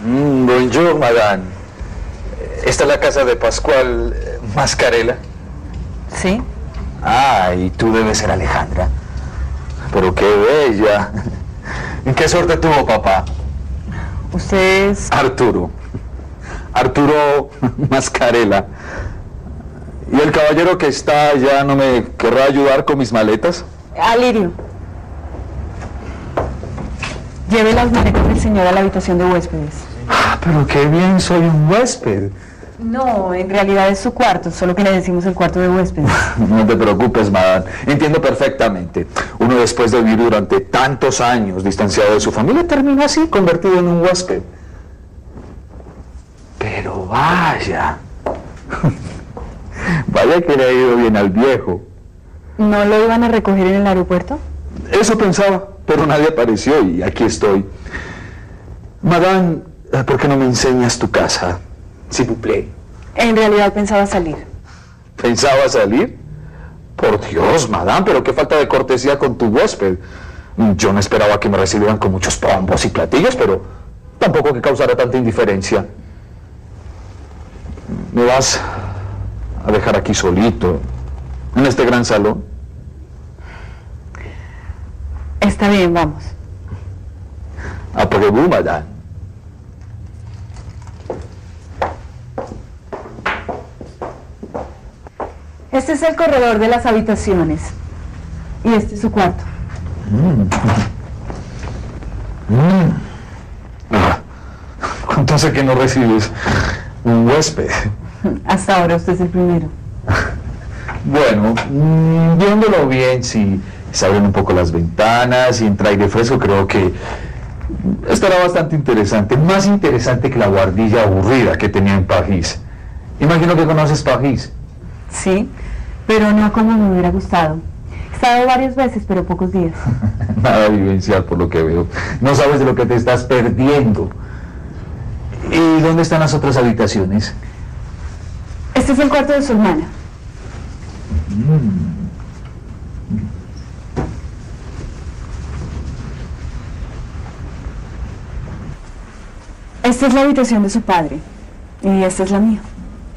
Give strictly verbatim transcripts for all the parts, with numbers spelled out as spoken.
Mm, bonjour, madame. ¿Esta es la casa de Pascual Mascarela? Sí. Ah, y tú debes ser Alejandra. Pero qué bella. ¿Qué suerte tuvo papá? ¿Usted es...? Arturo. Arturo Mascarela. ¿Y el caballero que está allá no me querrá ayudar con mis maletas? Alirio. Lleve las maletas del señor a la habitación de huéspedes. Ah, pero qué bien, soy un huésped. No, en realidad es su cuarto, solo que le decimos el cuarto de huéspedes. No te preocupes, madame. Entiendo perfectamente. Uno, después de vivir durante tantos años distanciado de su familia, termina así, convertido en un huésped. Pero vaya. Vaya que le ha ido bien al viejo. ¿No lo iban a recoger en el aeropuerto? Eso pensaba, pero nadie apareció y aquí estoy. Madame, ¿por qué no me enseñas tu casa? S'il vous plaît. En realidad pensaba salir. ¿Pensaba salir? Por Dios, madame, pero qué falta de cortesía con tu huésped. Yo no esperaba que me recibieran con muchos pompos y platillos, pero tampoco que causara tanta indiferencia. ¿Me vas a dejar aquí solito, en este gran salón? Está bien, vamos. Après-vous, madame. Este es el corredor de las habitaciones. Y este es su cuarto. Mm. Mm. Ah, ¿cuánto hace que no recibes un huésped? Hasta ahora usted es el primero. Bueno, mmm, viéndolo bien, si se abren un poco las ventanas y entra aire fresco, creo que estará bastante interesante. Más interesante que la guardilla aburrida que tenía en París. Imagino que conoces París. Sí, pero no como me hubiera gustado. He estado varias veces, pero pocos días. Nada vivencial por lo que veo. No sabes de lo que te estás perdiendo. ¿Y dónde están las otras habitaciones? Este es el cuarto de su hermana. Mm. Esta es la habitación de su padre. Y esta es la mía.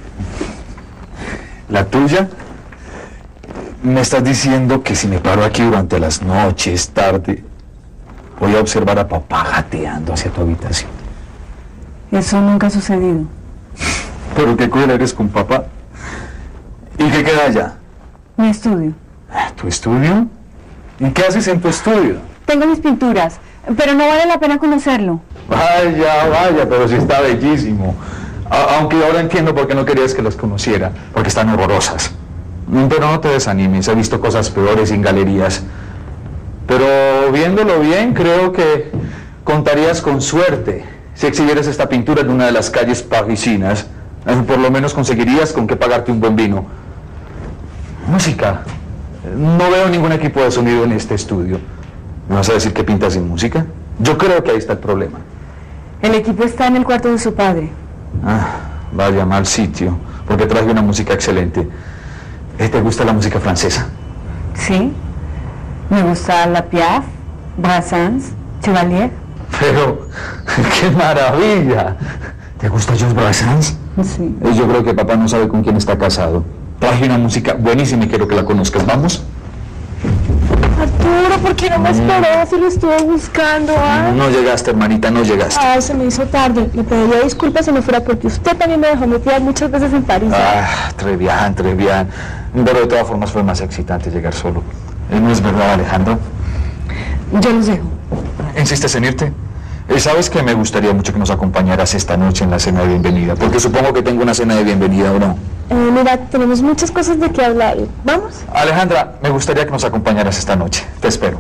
¿La tuya? Me estás diciendo que si me paro aquí durante las noches, tarde, voy a observar a papá gateando hacia tu habitación. Eso nunca ha sucedido. Pero qué cruel eres con papá. ¿Y qué queda allá? Mi estudio. ¿Tu estudio? ¿Y qué haces en tu estudio? Tengo mis pinturas, pero no vale la pena conocerlo. Vaya, vaya, pero sí está bellísimo. A aunque ahora entiendo por qué no querías que las conociera, porque están horrorosas. Pero no te desanimes, he visto cosas peores en galerías. Pero viéndolo bien, creo que contarías con suerte si exhibieras esta pintura en una de las calles parisinas. Por lo menos conseguirías con qué pagarte un buen vino. Música. No veo ningún equipo de sonido en este estudio. ¿Me vas a decir que pintas sin música? Yo creo que ahí está el problema. El equipo está en el cuarto de su padre. Ah, vaya mal sitio, porque traje una música excelente. ¿Te gusta la música francesa? Sí. Me gusta la Piaf, Brassens, Chevalier. Pero, ¡qué maravilla! ¿Te gusta Georges Brassens? Sí. Yo creo que papá no sabe con quién está casado. Traje una música buenísima y quiero que la conozcas. ¿Vamos? Arturo, ¿por qué no me esperó? Si lo estuve buscando, ¿ah? No llegaste, hermanita, no llegaste. Ay, se me hizo tarde. Le pediría disculpas si no fuera porque usted también me dejó metida muchas veces en París. Ah, très bien, très bien. Pero de todas formas fue más excitante llegar solo. ¿No es verdad, Alejandro? Yo los dejo. ¿Insistes en irte? ¿Sabes que me gustaría mucho que nos acompañaras esta noche en la cena de bienvenida? Porque supongo que tengo una cena de bienvenida, ¿o no? Eh, mira, tenemos muchas cosas de qué hablar. ¿Vamos? Alejandra, me gustaría que nos acompañaras esta noche. Te espero.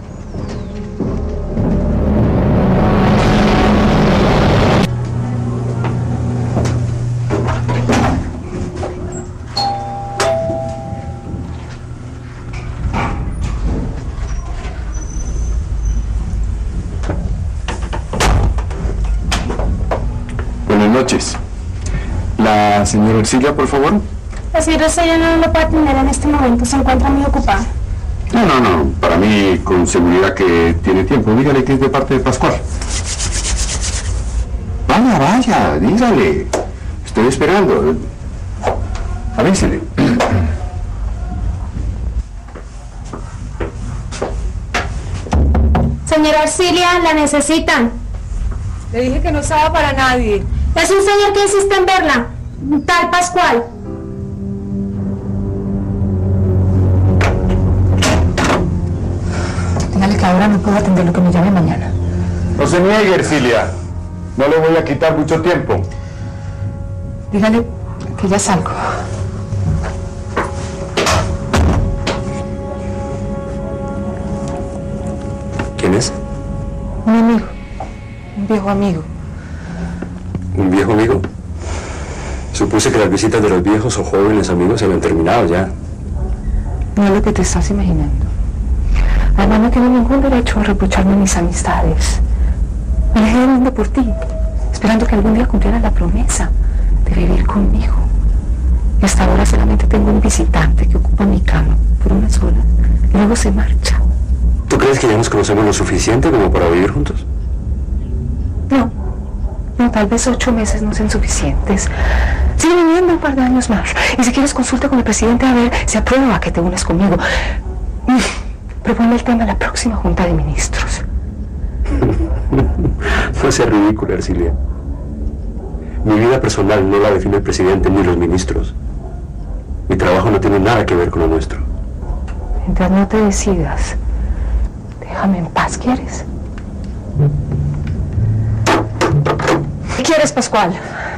Buenas noches. La señora Ercilia, por favor. La señora Ercilia no lo puede atender en este momento, se encuentra muy ocupada. No, no, no. Para mí, con seguridad que tiene tiempo. Dígale que es de parte de Pascual. Vaya, vaya, dígale. Estoy esperando. Avísele. Señora Arcilia, la necesitan. Le dije que no estaba para nadie. Es un señor que insiste en verla, un tal Pascual. Dígale que ahora no puedo atender, lo que me llame mañana. No se niegue, Ercilia. No le voy a quitar mucho tiempo. Dígale que ya salgo. ¿Quién es? Un amigo, un viejo amigo. ¿Un viejo amigo? Supuse que las visitas de los viejos o jóvenes amigos se habían terminado ya. No es lo que te estás imaginando. Además, no tiene ningún derecho a reprocharme mis amistades. Me dejé del mundo por ti, esperando que algún día cumplieras la promesa de vivir conmigo. Y hasta ahora solamente tengo un visitante que ocupa mi cama por una sola y luego se marcha. ¿Tú crees que ya nos conocemos lo suficiente como para vivir juntos? No, no, tal vez ocho meses no sean suficientes. Sigue viviendo un par de años más. Y si quieres, consulta con el presidente a ver si aprueba que te unas conmigo. Propone el tema en la próxima Junta de Ministros. No sea ridícula, Ercilia. Mi vida personal no la define el presidente ni los ministros. Mi trabajo no tiene nada que ver con lo nuestro. Mientras no te decidas, déjame en paz, ¿quieres? ¿Qué quieres, Pascual?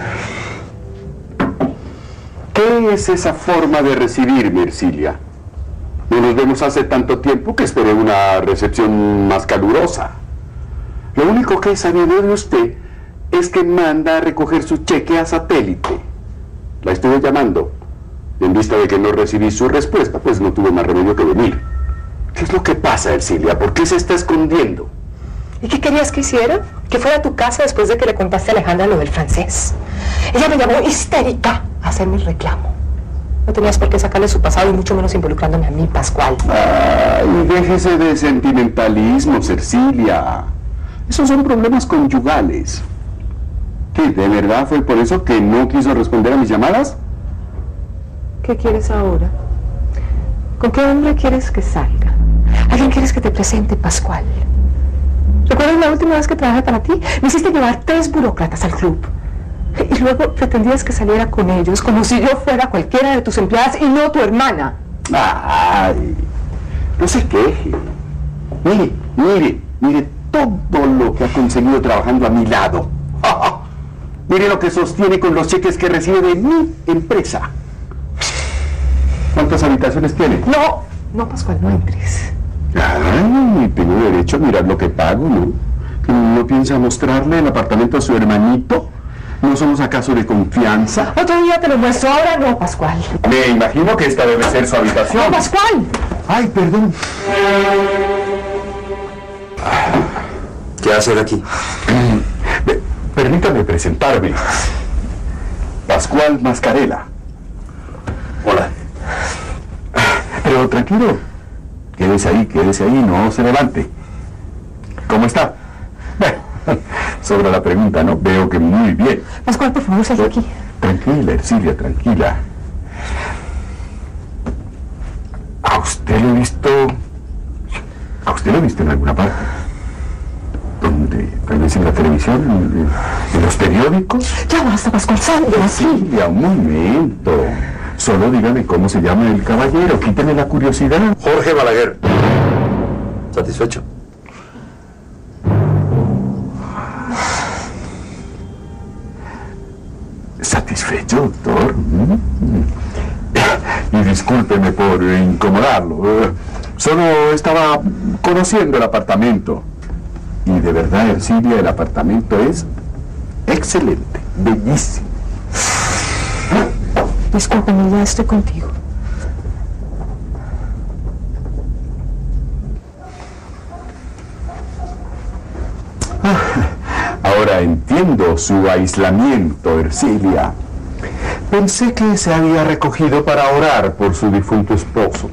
¿Qué es esa forma de recibirme, Ercilia? No nos vemos hace tanto tiempo que esperé una recepción más calurosa. Lo único que he sabido de usted es que manda a recoger su cheque a satélite. La estuve llamando. En vista de que no recibí su respuesta, pues no tuve más remedio que venir. ¿Qué es lo que pasa, Ercilia? ¿Por qué se está escondiendo? ¿Y qué querías que hiciera? Que fuera a tu casa después de que le contaste a Alejandra lo del francés. Ella me llamó histérica a hacerme el reclamo. No tenías por qué sacarle su pasado y mucho menos involucrándome a mí, Pascual. Ay, déjese de sentimentalismo, Ercilia. Esos son problemas conyugales. ¿Qué, de verdad fue por eso que no quiso responder a mis llamadas? ¿Qué quieres ahora? ¿Con qué hombre quieres que salga? ¿A quién quieres que te presente, Pascual? ¿Recuerdas la última vez que trabajé para ti? Me hiciste llevar tres burócratas al club. Y luego pretendías que saliera con ellos como si yo fuera cualquiera de tus empleadas y no tu hermana. Ay, no se queje. Mire, mire, mire todo lo que ha conseguido trabajando a mi lado. Mire lo que sostiene con los cheques que recibe de mi empresa. ¿Cuántas habitaciones tiene? No, no, Pascual, no entres. Ay, tengo derecho a mirar lo que pago, ¿no? ¿Que no piensa mostrarle el apartamento a su hermanito? ¿No somos acaso de confianza? Otro día te lo muestro, ahora no, Pascual. Me imagino que esta debe ser su habitación. ¡No, Pascual! Ay, perdón. ¿Qué hacer aquí? Permítame presentarme. Pascual Mascarela. Hola. Pero tranquilo. Quédese ahí, quédese ahí, no se levante. ¿Cómo está? Bueno, sobre la pregunta, ¿no? Veo que muy bien. Pascual, por favor, sal de aquí. Tranquila, Ercilia, tranquila. ¿A usted lo he visto? ¿A usted lo he visto en alguna parte? ¿Dónde? ¿Tal vez en la televisión? ¿En, en los periódicos? Ya basta, Pascual, sal de aquí. Ercilia, un momento. Solo dígame cómo se llama el caballero. Quíteme la curiosidad. Jorge Balaguer. ¿Satisfecho? ¿Satisfecho, doctor? Y discúlpeme por incomodarlo. Solo estaba conociendo el apartamento. Y de verdad, Ercilia, el apartamento es excelente, bellísimo. Discúlpame, ya estoy contigo. Ahora entiendo su aislamiento, Ercilia. Pensé que se había recogido para orar por su difunto esposo.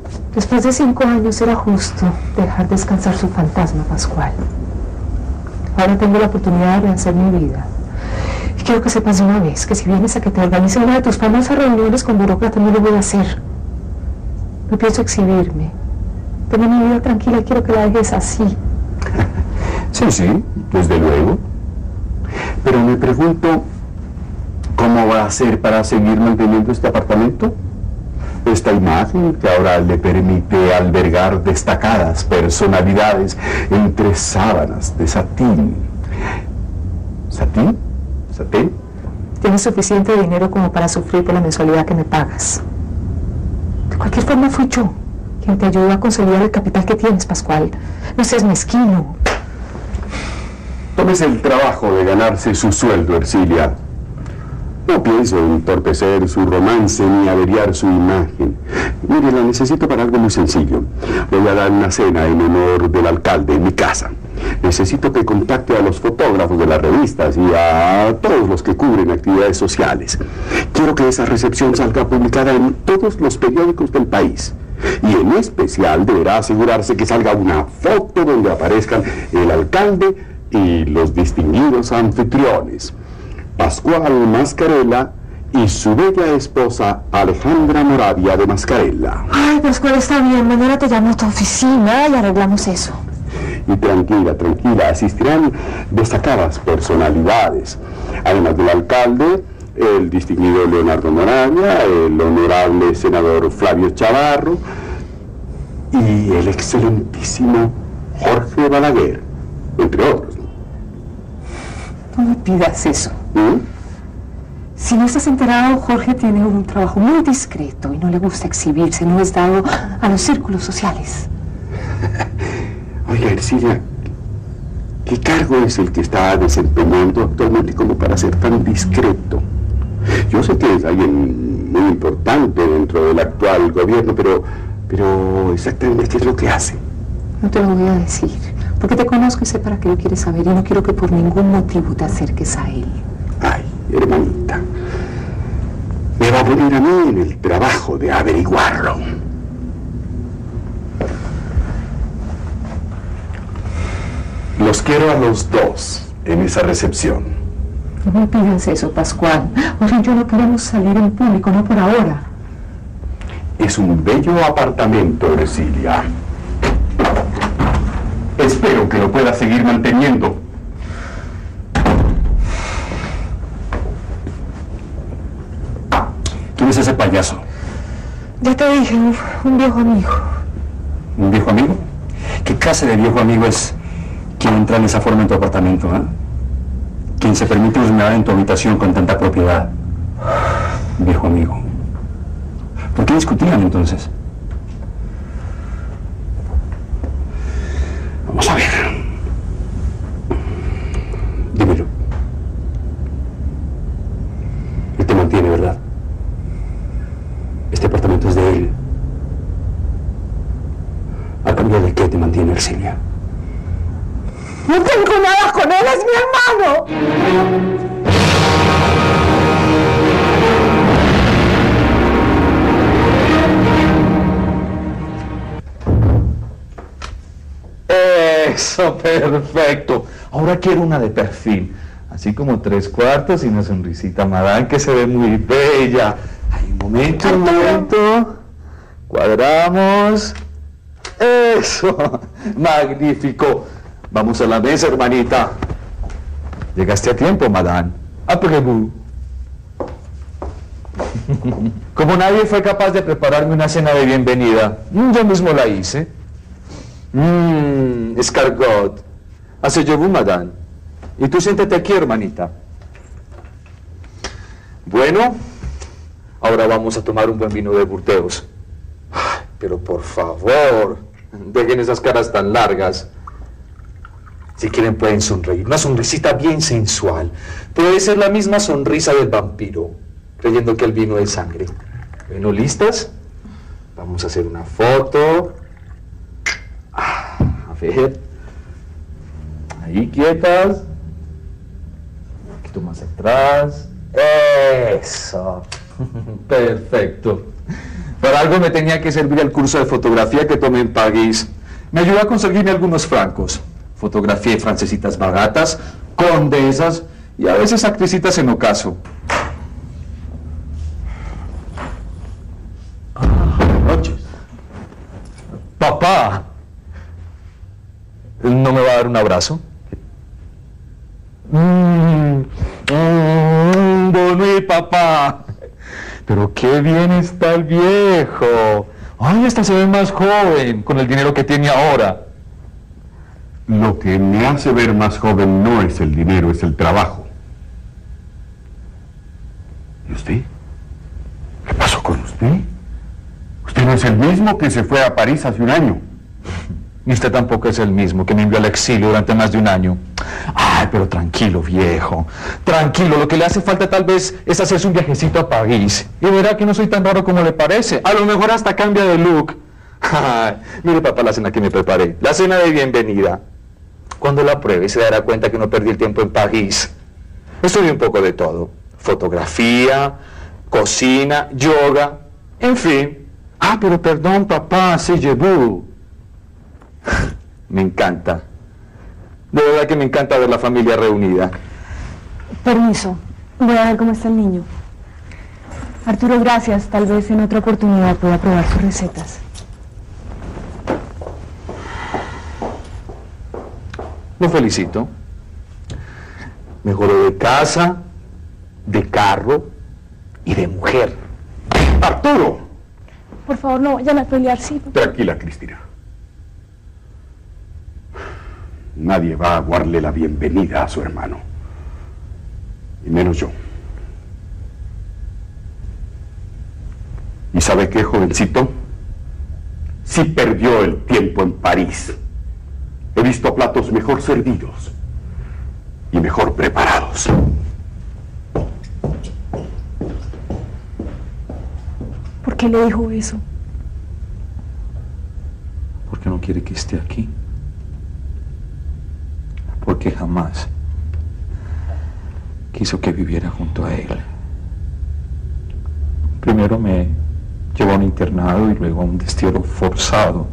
Después de cinco años era justo dejar descansar su fantasma, Pascual. Ahora tengo la oportunidad de rehacer mi vida. Y quiero que sepas de una vez que si vienes a que te organice una de tus famosas reuniones con burócratas, no lo voy a hacer. No pienso exhibirme. Tengo mi vida tranquila y quiero que la dejes así. Sí, sí, desde luego. Pero me pregunto, ¿cómo va a hacer para seguir manteniendo este apartamento? Esta imagen que ahora le permite albergar destacadas personalidades entre sábanas de satín. ¿Satín? ¿Satín? Tienes suficiente dinero como para sufrir por la mensualidad que me pagas. De cualquier forma fui yo quien te ayudó a consolidar el capital que tienes, Pascual. No seas mezquino. Tómese el trabajo de ganarse su sueldo, Ercilia. No pienso entorpecer su romance ni averiar su imagen. Mire, la necesito para algo muy sencillo. Voy a dar una cena en honor del alcalde en mi casa. Necesito que contacte a los fotógrafos de las revistas y a todos los que cubren actividades sociales. Quiero que esa recepción salga publicada en todos los periódicos del país. Y en especial deberá asegurarse que salga una foto donde aparezcan el alcalde y los distinguidos anfitriones, Pascual Mascarella y su bella esposa Alejandra Moravia de Mascarella. Ay, Pascual, está bien. Mañana te llamo a tu oficina y arreglamos eso. Y tranquila, tranquila, asistirán destacadas personalidades. Además del alcalde, el distinguido Leonardo Moravia, el honorable senador Flavio Chavarro y el excelentísimo Jorge Balaguer, entre otros. No me pidas eso. ¿Mm? Si no estás enterado, Jorge tiene un trabajo muy discreto y no le gusta exhibirse, no es dado a los círculos sociales. Oiga, Ercilia, ¿qué cargo es el que está desempeñando actualmente como para ser tan discreto? Yo sé que es alguien muy importante dentro del actual gobierno, pero, pero exactamente ¿qué es lo que hace? No te lo voy a decir, porque te conozco y sé para qué lo quieres saber y no quiero que por ningún motivo te acerques a él. Ay, hermanita, me va a poner a mí en el trabajo de averiguarlo. Los quiero a los dos en esa recepción. No me pidas eso, Pascual. Jorge y yo no queremos salir en público, no por ahora. Es un bello apartamento, Ercilia. Espero que lo pueda seguir manteniendo. ¿Quién es ese payaso? Ya te dije, un, un viejo amigo. ¿Un viejo amigo? ¿Qué clase de viejo amigo es quien entra en esa forma en tu apartamento, eh? Quien se permite husmear en tu habitación con tanta propiedad. Viejo amigo. ¿Por qué discutían entonces? Vamos a ver. Dímelo. Él te mantiene, ¿verdad? Este apartamento es de él. ¿A cambio de qué te mantiene Ercilia? No tengo nada con él, es mi hermano. Eso, perfecto. Ahora quiero una de perfil, así como tres cuartos y una sonrisita Madame que se ve muy bella. Ay, un momento, un momento. Cuadramos. Eso, magnífico. Vamos a la mesa, hermanita. Llegaste a tiempo, Madame. Après-vous. Como nadie fue capaz de prepararme una cena de bienvenida, yo mismo la hice. Mmm, escargot. Asseyez-vous, Madame. Y tú siéntate aquí, hermanita. Bueno, ahora vamos a tomar un buen vino de Burdeos. Ay, pero por favor, dejen esas caras tan largas. Si quieren pueden sonreír, una sonrisita bien sensual. Puede ser la misma sonrisa del vampiro, creyendo que el vino es sangre. Bueno, ¿listas? Vamos a hacer una foto. Ah, a ver. Ahí quietas. Un poquito más atrás. Eso. Perfecto. Para algo me tenía que servir el curso de fotografía que tomé en París. Me ayudó a conseguirme algunos francos. Fotografié francesitas baratas, condesas y a veces actricitas en ocaso. Buenas noches. Papá, ¿no me va a dar un abrazo? Mmm, mmm, bonito, papá. Pero qué bien está el viejo. Ay, hasta se ve más joven con el dinero que tiene ahora. Lo que me hace ver más joven no es el dinero, es el trabajo. ¿Y usted? ¿Qué pasó con usted? Usted no es el mismo que se fue a París hace un año. Ni usted tampoco es el mismo que me envió al exilio durante más de un año. Ay, pero tranquilo, viejo. Tranquilo, lo que le hace falta tal vez es hacerse un viajecito a París. Y verá que no soy tan raro como le parece. A lo mejor hasta cambia de look. Ay, mire, papá, la cena que me preparé. La cena de bienvenida. Cuando la pruebe se dará cuenta que no perdí el tiempo en París. Estudié un poco de todo. Fotografía, cocina, yoga, en fin. Ah, pero perdón, papá, c'est je vous. Me encanta. De verdad que me encanta ver la familia reunida. Permiso, voy a ver cómo está el niño. Arturo, gracias. Tal vez en otra oportunidad pueda probar sus recetas. Lo felicito. Mejoró de casa, de carro y de mujer. ¡Arturo! Por favor, no vayan a pelear, sí. Tranquila, Cristina. Nadie va a darle la bienvenida a su hermano. Y menos yo. ¿Y sabe qué, jovencito? Sí perdió el tiempo en París. He visto platos mejor servidos y mejor preparados. ¿Por qué le dijo eso? Porque no quiere que esté aquí. Porque jamás quiso que viviera junto a él. Primero me llevó a un internado y luego a un destierro forzado.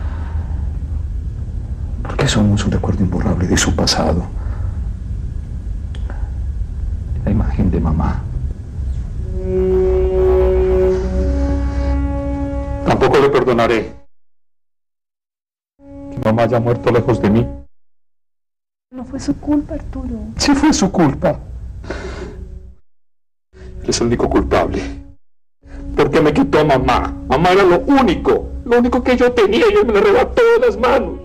Porque somos un recuerdo imborrable de su pasado. La imagen de mamá. Tampoco le perdonaré que mamá haya muerto lejos de mí. No fue su culpa, Arturo. Sí fue su culpa. Él es el único culpable. Porque me quitó a mamá. Mamá era lo único, lo único que yo tenía y él me lo arrebató de las manos.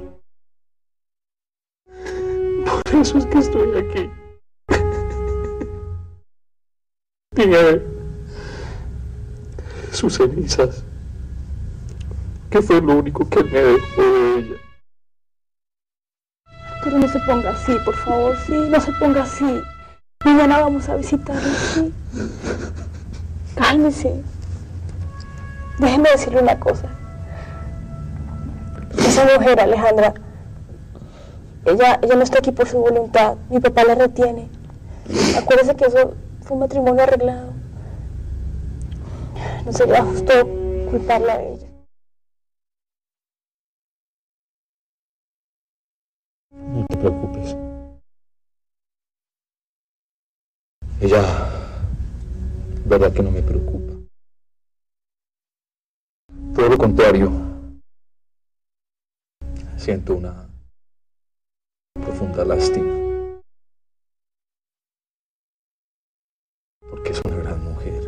Por eso es que estoy aquí. Tiene sus cenizas, que fue lo único que me dejó de ella. Pero no se ponga así, por favor, sí, no se ponga así. Mañana vamos a visitarlo, sí. Cálmese. Déjeme decirle una cosa. Esa mujer, Alejandra, ella, ella no está aquí por su voluntad. Mi papá la retiene. Acuérdese que eso fue un matrimonio arreglado. No sería justo culparla a ella. No te preocupes. Ella, verdad que no me preocupa. Todo lo contrario. Siento una profunda lástima. Porque es una gran mujer.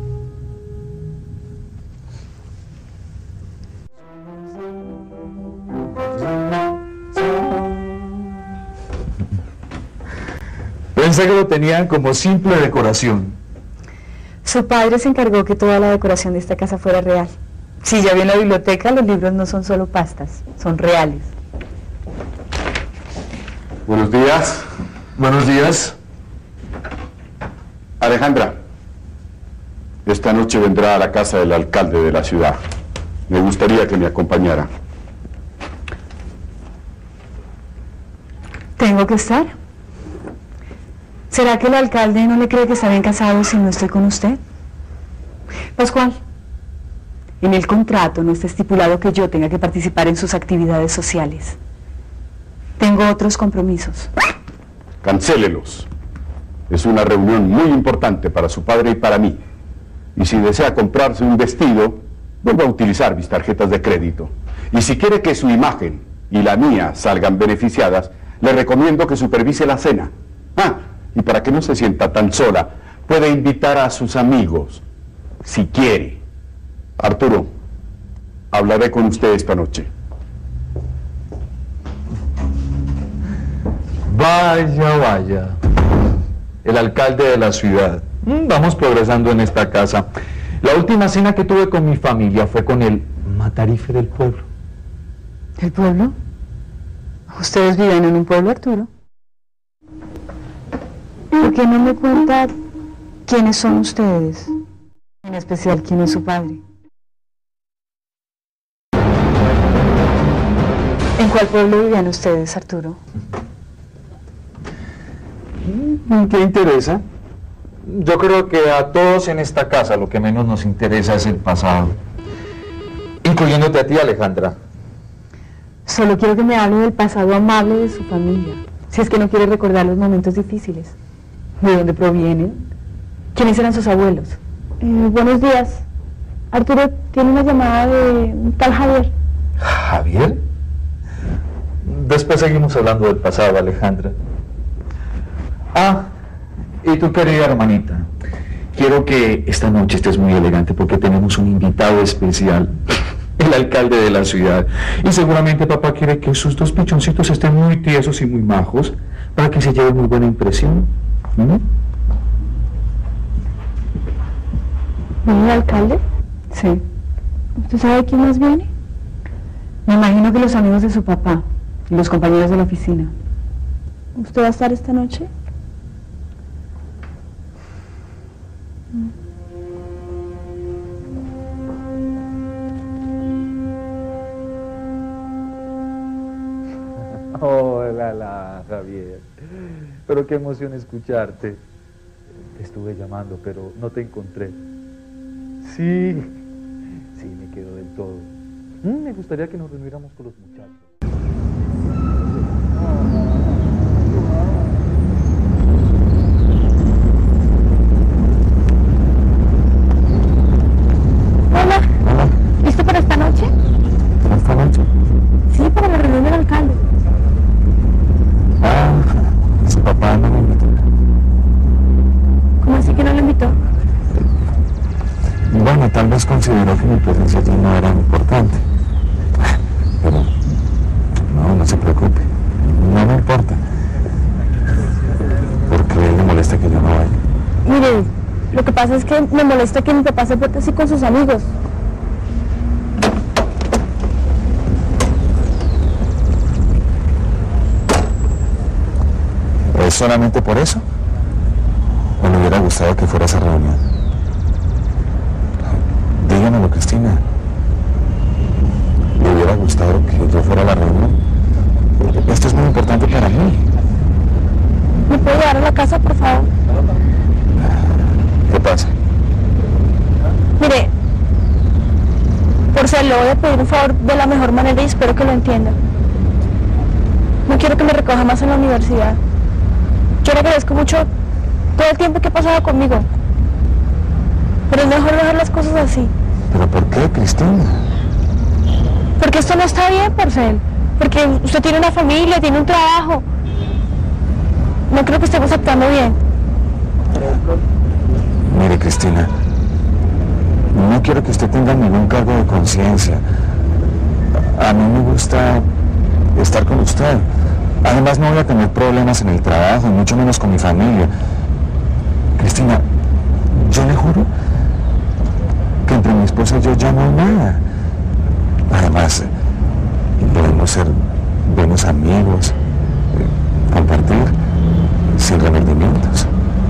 Pensé que lo tenían como simple decoración. Su padre se encargó que toda la decoración de esta casa fuera real. Si ya vi en la biblioteca, los libros no son solo pastas, son reales. Buenos días. Buenos días. Alejandra, esta noche vendrá a la casa del alcalde de la ciudad. Me gustaría que me acompañara. ¿Tengo que estar? ¿Será que el alcalde no le cree que está bien casado si no estoy con usted? Pascual, en el contrato no está estipulado que yo tenga que participar en sus actividades sociales. Tengo otros compromisos. Cancélelos. Es una reunión muy importante para su padre y para mí. Y si desea comprarse un vestido, vuelva a utilizar mis tarjetas de crédito. Y si quiere que su imagen y la mía salgan beneficiadas, le recomiendo que supervise la cena. Ah, y para que no se sienta tan sola, puede invitar a sus amigos, si quiere. Arturo, hablaré con usted esta noche. Vaya, vaya. El alcalde de la ciudad. Mm, Vamos progresando en esta casa. La última cena que tuve con mi familia fue con el matarife del pueblo. ¿El pueblo? ¿Ustedes viven en un pueblo, Arturo? ¿Por qué no me cuenta quiénes son ustedes? En especial, ¿quién es su padre? ¿En cuál pueblo vivían ustedes, Arturo? ¿Qué interesa? Yo creo que a todos en esta casa lo que menos nos interesa es el pasado. Incluyéndote a ti, Alejandra. Solo quiero que me hable del pasado amable de su familia. Si es que no quiere recordar los momentos difíciles. ¿De dónde provienen? ¿Quiénes eran sus abuelos? Eh, buenos días. Arturo tiene una llamada de un tal Javier. ¿Javier? Después seguimos hablando del pasado, Alejandra. Ah, y tu querida hermanita, quiero que esta noche estés muy elegante porque tenemos un invitado especial, el alcalde de la ciudad. Y seguramente papá quiere que sus dos pichoncitos estén muy tiesos y muy majos para que se lleve muy buena impresión. ¿Mm? ¿Viene el alcalde? Sí. ¿Usted sabe quién más viene? Me imagino que los amigos de su papá y los compañeros de la oficina. ¿Usted va a estar esta noche? Hola, la, Javier. Pero qué emoción escucharte. Te estuve llamando, pero no te encontré. Sí, sí, me quedo del todo. Mm, me gustaría que nos reuniéramos con los muchachos. Hola. ¿Listo para esta noche? ¿Para esta noche? Sí, para la reunión del alcalde. Ah, su papá no me invitó. ¿Cómo así que no lo invitó? Bueno, tal vez consideró que mi presencia allí no era importante. Pero no, no se preocupe. No me importa. Porque a él le molesta que yo no vaya. Mire, lo que pasa es que me molesta que mi papá se porte así con sus amigos. ¿Es solamente por eso? ¿O le hubiera gustado que fuera a esa reunión? Dígamelo, Cristina. ¿Le hubiera gustado que yo fuera a la reunión? Esto es muy importante para mí. ¿Me puede llevar a la casa, por favor? ¿Qué pasa? Mire, por ser le voy a pedir un favor de la mejor manera y espero que lo entienda. No quiero que me recoja más en la universidad. Yo le agradezco mucho todo el tiempo que ha pasado conmigo. Pero es mejor dejar las cosas así. ¿Pero por qué, Cristina? Porque esto no está bien, Porcel. Porque usted tiene una familia, tiene un trabajo. No creo que estemos actuando bien. Mire, Cristina, no quiero que usted tenga ningún cargo de conciencia. A mí me gusta estar con usted. Además, no voy a tener problemas en el trabajo, y mucho menos con mi familia. Cristina, yo le juro que entre mi esposa y yo ya no hay nada. Además, podemos ser buenos amigos, eh, compartir sin remordimientos.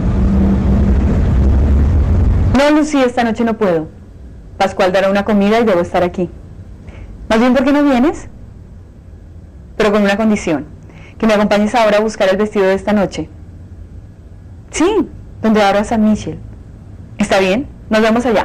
No, Lucía, esta noche no puedo. Pascual dará una comida y debo estar aquí. Más bien, ¿por qué no vienes? Pero con una condición, que me acompañes ahora a buscar el vestido de esta noche. Sí, donde ahora San Michel. ¿Está bien? Nos vemos allá.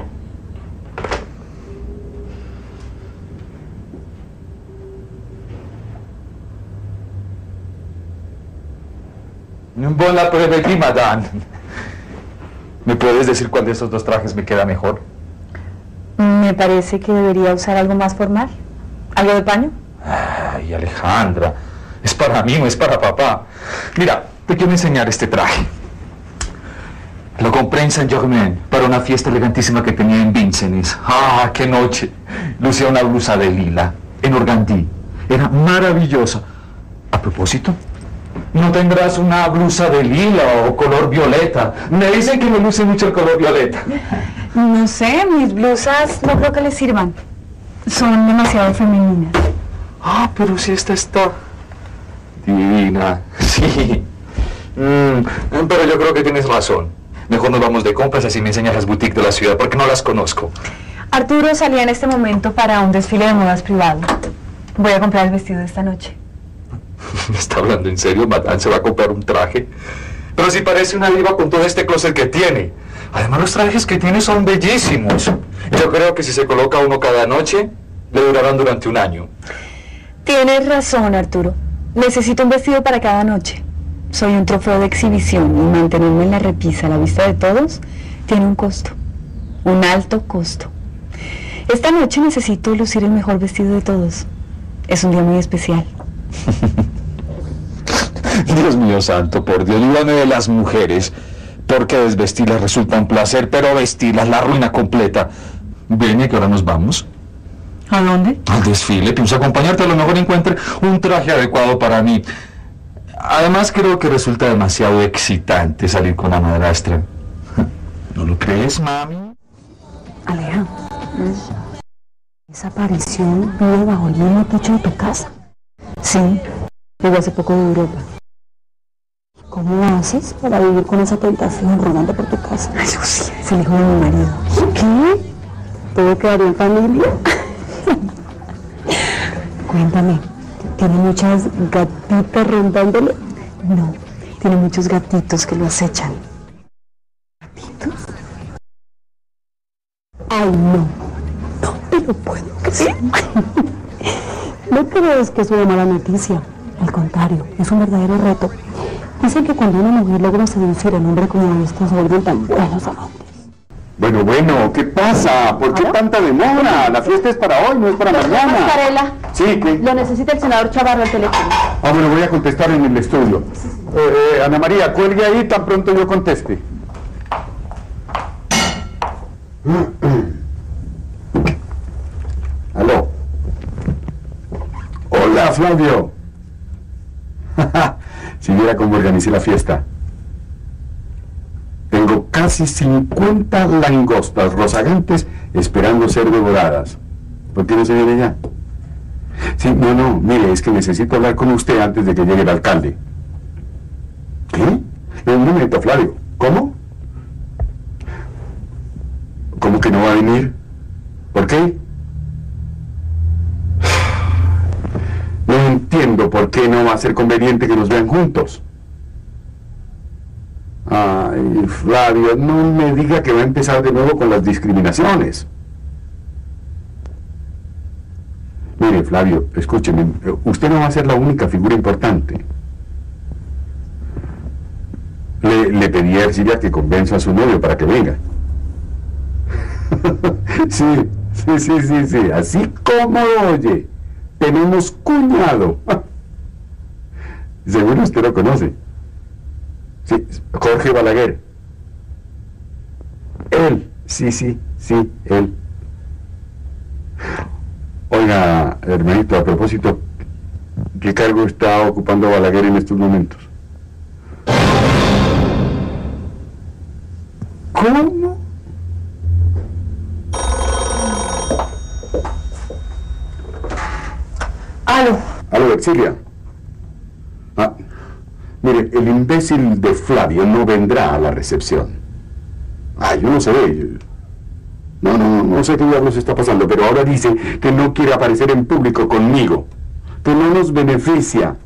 Bon après-midi, madame. ¿Me puedes decir cuál de estos dos trajes me queda mejor? Me parece que debería usar algo más formal. ¿Algo de paño? Ay, Alejandra, es para mí, no es para papá. Mira, te quiero enseñar este traje. Lo compré en Saint-Germain para una fiesta elegantísima que tenía en Vincennes. ¡Ah, qué noche! Lucía una blusa de lila, en organdí. Era maravillosa. A propósito, ¿no tendrás una blusa de lila o color violeta? Me dicen que me luce mucho el color violeta. No sé, mis blusas no creo que les sirvan. Son demasiado femeninas. Ah, pero si esta está divina. Sí. Mm, pero yo creo que tienes razón. Mejor nos vamos de compras, así me enseñas las boutiques de la ciudad, porque no las conozco. Arturo salía en este momento para un desfile de modas privado. Voy a comprar el vestido de esta noche. ¿Me está hablando en serio? Madame se va a comprar un traje. Pero si parece una diva con todo este closet que tiene. Además, los trajes que tiene son bellísimos. Yo creo que si se coloca uno cada noche, le durarán durante un año. Tienes razón, Arturo. Necesito un vestido para cada noche. Soy un trofeo de exhibición y mantenerme en la repisa a la vista de todos tiene un costo. Un alto costo. Esta noche necesito lucir el mejor vestido de todos. Es un día muy especial. Dios mío santo, por Dios, líbrame de las mujeres, porque desvestirlas resulta un placer, pero vestirlas la ruina completa. Ven, ¿a qué hora nos vamos? ¿A dónde? Al desfile. Pienso acompañarte, a lo mejor encuentre un traje adecuado para mí. Además, creo que resulta demasiado excitante salir con la madrastra. ¿No lo crees, mami? Aleja, ¿esa aparición vive bajo el mismo techo de tu casa? Sí, llegó hace poco de Europa. ¿Cómo haces para vivir con esa tentación rondando por tu casa? Ay, yo sí, es el hijo de mi marido. ¿Qué? ¿Todo quedaría en familia? Cuéntame, ¿tiene muchas gatitas rondándole? No, tiene muchos gatitos que lo acechan. ¿Gatitos? Ay, no, no te lo puedo creer. No crees que es una mala noticia, al contrario, es un verdadero reto. Dicen que cuando una mujer logra seducir a un hombre como este, se vuelven tan buenos amantes. Bueno, bueno, ¿qué pasa? ¿Por qué tanta demora? La fiesta es para hoy, no es para mañana. Pasarela. Sí, ¿qué? Lo necesita el senador Chavarro al teléfono. Ah, bueno, voy a contestar en el estudio. Eh, eh, Ana María, cuelgue ahí tan pronto yo conteste. Aló. Hola, Flavio. Si viera cómo organicé la fiesta. Tengo casi cincuenta langostas rozagantes esperando ser devoradas. ¿Por qué no se viene ya? Sí, no, no, mire, es que necesito hablar con usted antes de que llegue el alcalde. ¿Qué? Un momento, Flavio. ¿Cómo? ¿Cómo que no va a venir? ¿Por qué? No entiendo por qué no va a ser conveniente que nos vean juntos. Ay, Flavio, no me diga que va a empezar de nuevo con las discriminaciones. Mire, Flavio, escúcheme, usted no va a ser la única figura importante. Le, le pedí a Ercilia que convenza a su novio para que venga. Sí, sí, sí, sí, sí, así como oye, tenemos cuñado. Seguro usted lo conoce. Sí, Jorge Balaguer. Él, sí, sí, sí, él. Oiga, hermanito, a propósito, ¿qué cargo está ocupando Balaguer en estos momentos? ¿Cómo? Aló. Aló, Ercilia. Ah, mire, el imbécil de Flavio no vendrá a la recepción. Ay, yo no sé. No, no, no sé qué diablos está pasando, pero ahora dice que no quiere aparecer en público conmigo, que no nos beneficia.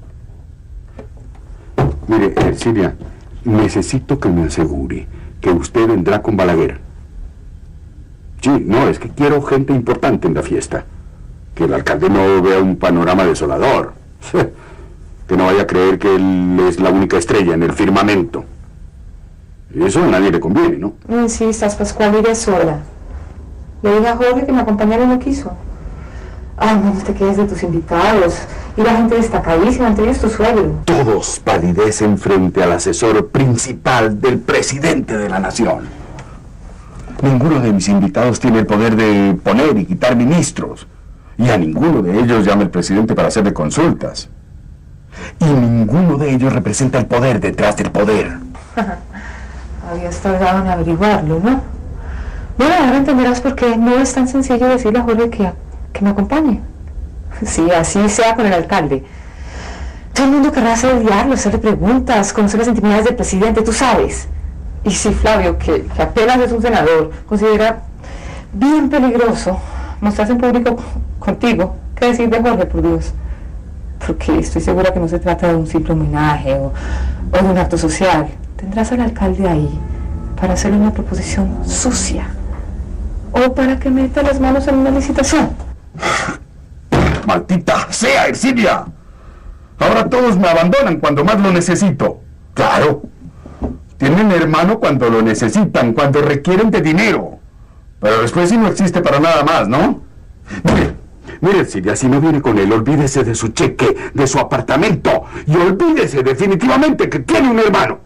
Mire, Ercilia, necesito que me asegure que usted vendrá con Balaguer. Sí, no, es que quiero gente importante en la fiesta. Que el alcalde no vea un panorama desolador. Que no vaya a creer que él es la única estrella en el firmamento. Eso a nadie le conviene, ¿no? No insistas, Pascual, iré sola. Le dije a Jorge que me acompañara y no quiso. Ay, no, no te quedes de tus invitados. Y la gente destacadísima, entre ellos tu suegro. Todos palidecen frente al asesor principal del presidente de la nación. Ninguno de mis invitados tiene el poder de poner y quitar ministros. Y a ninguno de ellos llama el presidente para hacerle consultas. Y ninguno de ellos representa el poder detrás del poder. Habías tardado en averiguarlo, ¿no? Bueno, ahora entenderás por qué no es tan sencillo decirle a Jorge que, que me acompañe. Sí, así sea con el alcalde. Todo el mundo querrá asediarlo, hacerle preguntas, conocer las intimidades del presidente, tú sabes. Y si Flavio, que, que apenas es un senador, considera bien peligroso mostrarse en público contigo, ¿qué decir de Jorge, por Dios? Porque estoy segura que no se trata de un simple homenaje o, o de un acto social. Tendrás al alcalde ahí para hacerle una proposición sucia o para que meta las manos en una licitación. ¡Maldita sea, Ercilia! Ahora todos me abandonan cuando más lo necesito. Claro. Tienen hermano cuando lo necesitan, cuando requieren de dinero. Pero después sí no existe para nada más, ¿no? Mire, mire, Ercilia, si no viene con él, olvídese de su cheque, de su apartamento. Y olvídese definitivamente que tiene un hermano.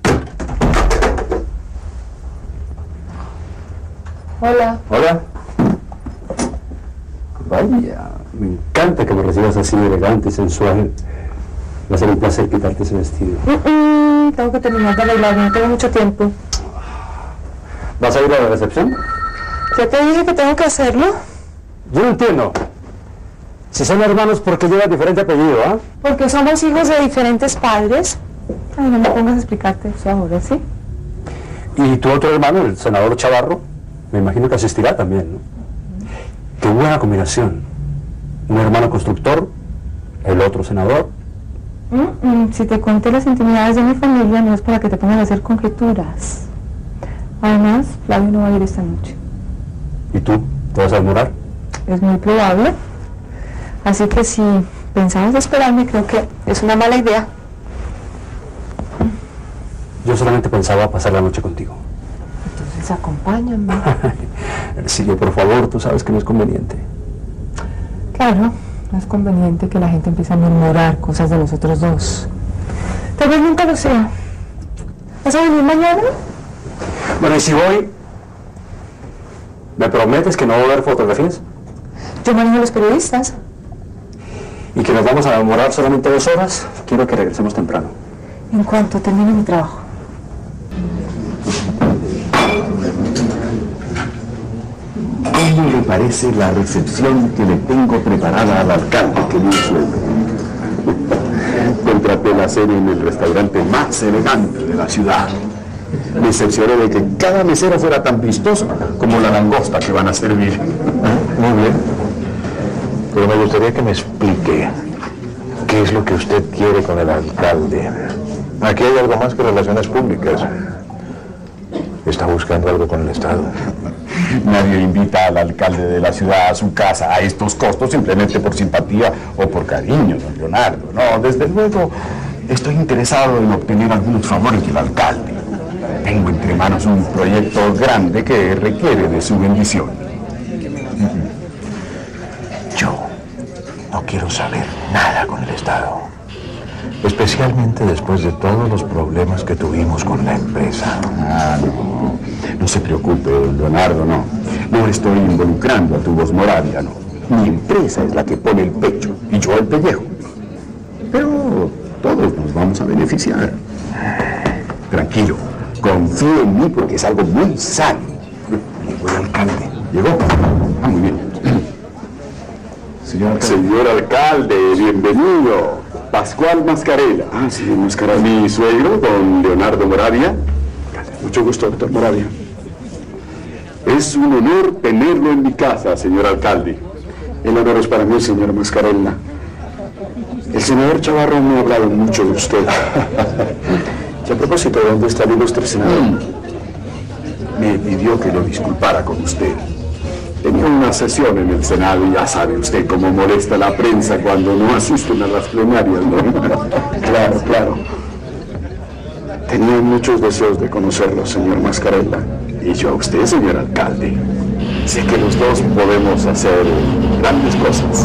Hola. Hola. Vaya, me encanta que me recibas así elegante y sensual. Va a ser un placer quitarte ese vestido. Mm, mm, tengo que terminar de arreglarme, no tengo mucho tiempo. ¿Vas a ir a la recepción? Ya te dije que tengo que hacerlo. Yo no entiendo. Si son hermanos, ¿por qué llevas diferente apellido, ah? ¿eh? Porque somos hijos de diferentes padres. Ay, no me pongas a explicarte eso ahora, ¿sí? Y tu otro hermano, el senador Chavarro, me imagino que asistirá también, ¿no? Qué buena combinación. Un hermano constructor, el otro senador. Mm, mm, si te conté las intimidades de mi familia, no es para que te pongas a hacer conjeturas. Además, Flavio no va a ir esta noche. ¿Y tú? ¿Te vas a demorar? Es muy probable. Así que si pensabas esperarme, creo que es una mala idea. Yo solamente pensaba pasar la noche contigo. Entonces acompáñame. Ercilia, por favor, tú sabes que no es conveniente. Claro, no es conveniente que la gente empiece a murmurar cosas de nosotros dos. Tal vez nunca lo sea. ¿Vas a venir mañana? Bueno, y si voy, ¿me prometes que no va a haber fotografías? Yo manejo a los periodistas. Y que nos vamos a demorar solamente dos horas. Quiero que regresemos temprano. En cuanto termine mi trabajo. ¿Cómo le parece la recepción que le tengo preparada al alcalde, querido suegro? Contraté la cena en el restaurante más elegante de la ciudad. Me cercioré de que cada mesero fuera tan vistoso como la langosta que van a servir. Muy bien. Pero me gustaría que me explique qué es lo que usted quiere con el alcalde. Aquí hay algo más que relaciones públicas. ¿Está buscando algo con el Estado? Nadie invita al alcalde de la ciudad a su casa a estos costos simplemente por simpatía o por cariño, don Leonardo. No, desde luego estoy interesado en obtener algunos favores del alcalde. Tengo entre manos un proyecto grande que requiere de su bendición. Yo no quiero saber nada con el Estado. Especialmente después de todos los problemas que tuvimos con la empresa. Ah, no. No se preocupe, Leonardo, no. No estoy involucrando a Tubos Moravia, no. Mi empresa es la que pone el pecho y yo el pellejo. Pero todos nos vamos a beneficiar. Tranquilo, confíe en mí porque es algo muy sano. Llegó el alcalde. ¿Llegó? Ah, muy bien. Señor alcalde. Señor alcalde, bienvenido. Pascual Mascarella. Ah, sí, Mascarella. Mi suegro, don Leonardo Moravia. Mucho gusto, doctor Moravia. Es un honor tenerlo en mi casa, señor alcalde. El honor es para mí, señor Mascarella. El senador Chavarro me ha hablado mucho de usted. Y a propósito, ¿dónde está el ilustre senador? Me pidió que lo disculpara con usted. Tenía Tenía una sesión en el Senado y ya sabe usted cómo molesta la prensa cuando no asisten a las plenarias, ¿no? Claro, claro. Tenía muchos deseos de conocerlo, señor Mascarella. Y yo a usted, señor alcalde. Sé que los dos podemos hacer grandes cosas.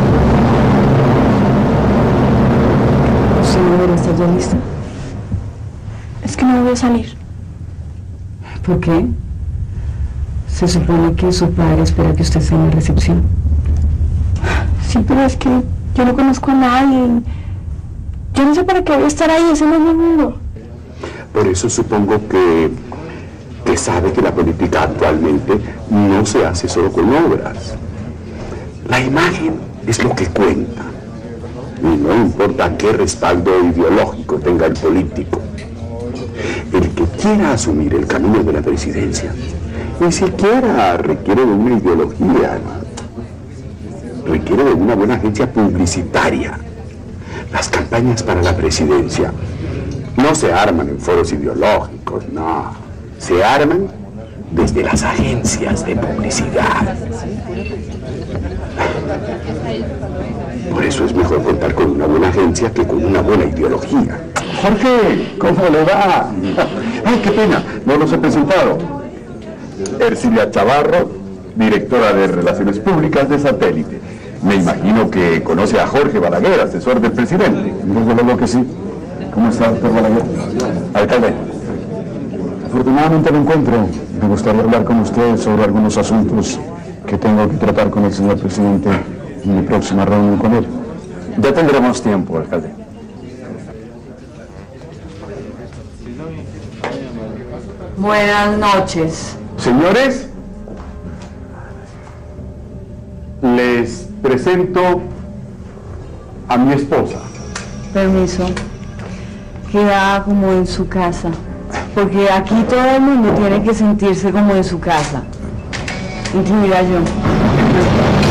Señor, ¿está ya lista? Es que no voy a salir. ¿Por qué? Se supone que su padre espera que usted esté en la recepción. Sí, pero es que yo no conozco a nadie. Yo no sé para qué voy a estar ahí, ese no es mi mundo. Por eso supongo que, que sabe que la política actualmente no se hace solo con obras. La imagen es lo que cuenta. Y no importa qué respaldo ideológico tenga el político. El que quiera asumir el camino de la presidencia ni siquiera requiere de una ideología, ¿no? Requiere de una buena agencia publicitaria. Las campañas para la presidencia no se arman en foros ideológicos, no. Se arman desde las agencias de publicidad. Por eso es mejor contar con una buena agencia que con una buena ideología. Jorge, ¿cómo le va? Ay, qué pena, no los he presentado. Ercilia Chavarro, directora de Relaciones Públicas de Satélite. Me imagino que conoce a Jorge Balaguer, asesor del presidente. Desde luego que sí. ¿Cómo está, doctor Balaguer? Alcalde. Afortunadamente lo encuentro. Me gustaría hablar con usted sobre algunos asuntos que tengo que tratar con el señor presidente en mi próxima reunión con él. Ya tendremos tiempo, alcalde. Buenas noches. Señores, les presento a mi esposa. Permiso. Queda como en su casa. Porque aquí todo el mundo tiene que sentirse como en su casa. Incluida yo.